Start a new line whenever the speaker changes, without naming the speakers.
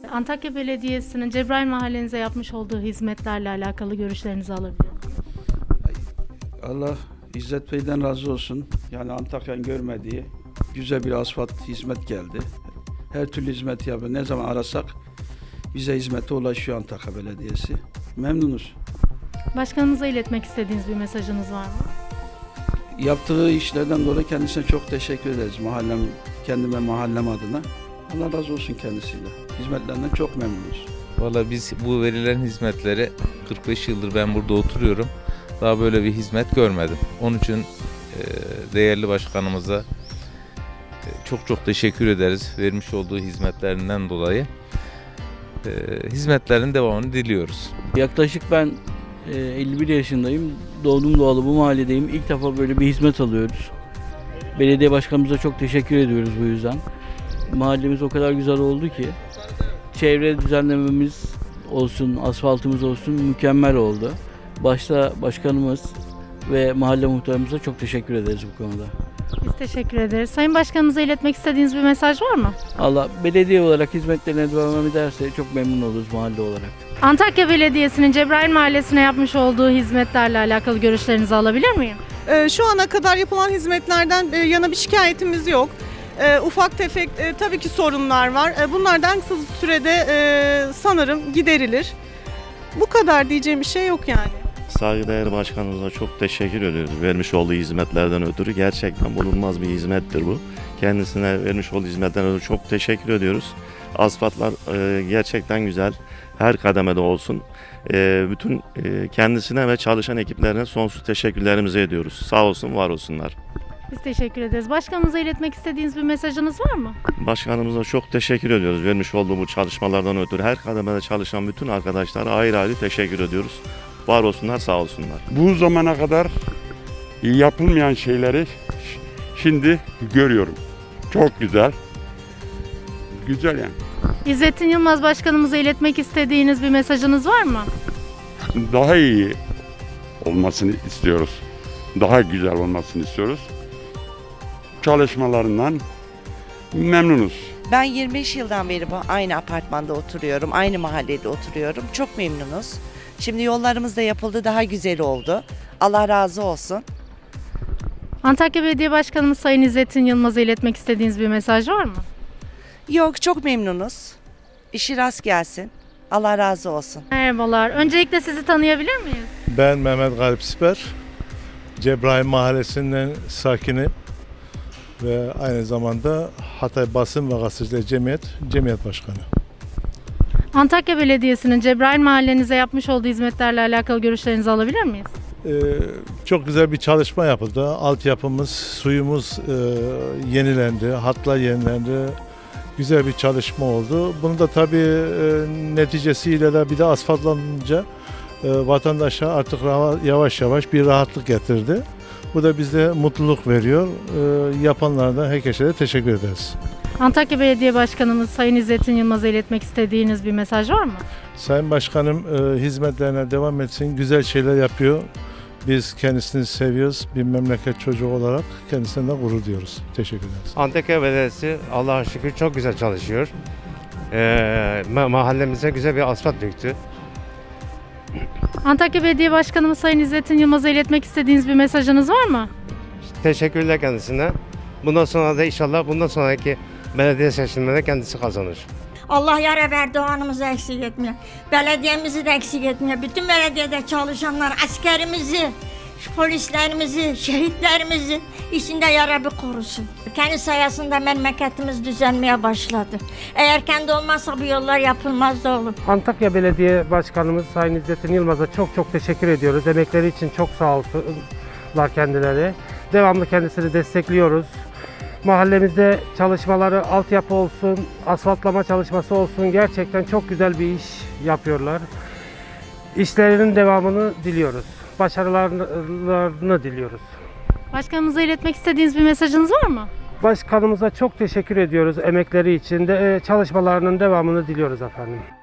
Antakya Belediyesi'nin Cebrail Mahallenize yapmış olduğu hizmetlerle alakalı görüşlerinizi alabilir miyim?
Allah İzzet Bey'den razı olsun. Yani Antakya'nın görmediği güzel bir asfalt hizmet geldi. Her türlü hizmet yapıyor. Ne zaman arasak bize hizmete ulaşıyor Antakya Belediyesi. Memnunuz.
Başkanımıza iletmek istediğiniz bir mesajınız var mı?
Yaptığı işlerden dolayı kendisine çok teşekkür ederiz. Kendime mahallem adına. Allah razı olsun kendisiyle. Hizmetlerinden çok memnunuz.
Valla biz bu verilen hizmetleri 45 yıldır ben burada oturuyorum. Daha böyle bir hizmet görmedim. Onun için değerli başkanımıza çok teşekkür ederiz. Vermiş olduğu hizmetlerinden dolayı. Hizmetlerin devamını diliyoruz.
Yaklaşık ben 51 yaşındayım. Doğdum doğalı bu mahalledeyim. İlk defa böyle bir hizmet alıyoruz. Belediye başkanımıza çok teşekkür ediyoruz bu yüzden. Mahallemiz o kadar güzel oldu ki çevre düzenlememiz olsun, asfaltımız olsun mükemmel oldu. Başta başkanımız ve mahalle muhtarımıza çok teşekkür ederiz bu konuda.
Biz teşekkür ederiz. Sayın Başkanımıza iletmek istediğiniz bir mesaj var mı?
Allah belediye olarak hizmetlerine devam ederse çok memnun oluruz mahalle olarak.
Antakya Belediyesi'nin Cebrail Mahallesi'ne yapmış olduğu hizmetlerle alakalı görüşlerinizi alabilir miyim?
Şu ana kadar yapılan hizmetlerden yana bir şikayetimiz yok. Ufak tefek tabii ki sorunlar var. Bunlardan kısa sürede sanırım giderilir. Bu kadar diyeceğim bir şey yok yani.
Saygıdeğer başkanımıza çok teşekkür ediyoruz. Vermiş olduğu hizmetlerden ötürü gerçekten bulunmaz bir hizmettir bu. Kendisine vermiş olduğu hizmetlerden ötürü çok teşekkür ediyoruz. Asfaltlar gerçekten güzel. Her kademede olsun. Bütün kendisine ve çalışan ekiplerine sonsuz teşekkürlerimizi ediyoruz. Sağ olsun, var olsunlar.
Biz teşekkür ederiz. Başkanımıza iletmek istediğiniz bir mesajınız var mı?
Başkanımıza çok teşekkür ediyoruz. Vermiş olduğu bu çalışmalardan ötürü her kademede çalışan bütün arkadaşlara ayrı ayrı teşekkür ediyoruz. Var olsunlar, sağ olsunlar.
Bu zamana kadar yapılmayan şeyleri şimdi görüyorum. Çok güzel. Güzel yani.
İzzettin Yılmaz Başkanımıza iletmek istediğiniz bir mesajınız var mı?
Daha iyi olmasını istiyoruz. Daha güzel olmasını istiyoruz. Çalışmalarından memnunuz.
Ben 25 yıldan beri aynı apartmanda oturuyorum, aynı mahallede oturuyorum. Çok memnunuz. Şimdi yollarımız da yapıldı, daha güzel oldu. Allah razı olsun.
Antakya Belediye Başkanımız Sayın İzzettin Yılmaz'a iletmek istediğiniz bir mesaj var mı?
Yok, çok memnunuz. İşi rast gelsin. Allah razı olsun.
Merhabalar. Öncelikle sizi tanıyabilir miyiz?
Ben Mehmet Galip Siper. Cebrail Mahallesi'nin sakini ve aynı zamanda Hatay Basın ve Gazeteciler Cemiyet Başkanı.
Antakya Belediyesi'nin Cebrail Mahallenize yapmış olduğu hizmetlerle alakalı görüşlerinizi alabilir miyiz?
Çok güzel bir çalışma yapıldı. Altyapımız, suyumuz yenilendi, hatlar yenilendi. Güzel bir çalışma oldu. Bunu da tabii neticesiyle de bir de asfaltlanınca vatandaşa artık yavaş yavaş bir rahatlık getirdi. Bu da bize mutluluk veriyor. Yapanlara da herkese de teşekkür ederiz.
Antakya Belediye Başkanımız Sayın İzzettin Yılmaz'a iletmek istediğiniz bir mesaj var mı?
Sayın Başkanım hizmetlerine devam etsin. Güzel şeyler yapıyor. Biz kendisini seviyoruz. Bir memleket çocuğu olarak kendisine de gurur duyuyoruz. Teşekkür ederiz.
Antakya Belediyesi Allah'a şükür çok güzel çalışıyor. Mahallemize güzel bir asfalt döktü.
Antakya Belediye Başkanımız Sayın İzzettin Yılmaz'a iletmek istediğiniz bir mesajınız var mı?
Teşekkürler kendisine. Bundan sonra da inşallah bundan sonraki belediye seçimlerinde kendisi kazanır.
Allah yar Erdoğan'ımızı eksik etmiyor. Belediyemizi de eksik etmiyor. Bütün belediyede çalışanlar, askerimizi, polislerimizi, şehitlerimizi içinde ya Rabbi korusun. Kendi sayesinde memleketimiz düzelmeye başladı. Eğer kendi olmazsa bu yollar yapılmaz da olur.
Antakya Belediye Başkanımız Sayın İzzettin Yılmaz'a çok teşekkür ediyoruz. Emekleri için çok sağ olsunlar kendileri. Devamlı kendisini destekliyoruz. Mahallemizde çalışmaları, altyapı olsun, asfaltlama çalışması olsun gerçekten çok güzel bir iş yapıyorlar. İşlerinin devamını diliyoruz. Başarılarını diliyoruz.
Başkanımıza iletmek istediğiniz bir mesajınız var mı?
Başkanımıza çok teşekkür ediyoruz emekleri için de çalışmalarının devamını diliyoruz efendim.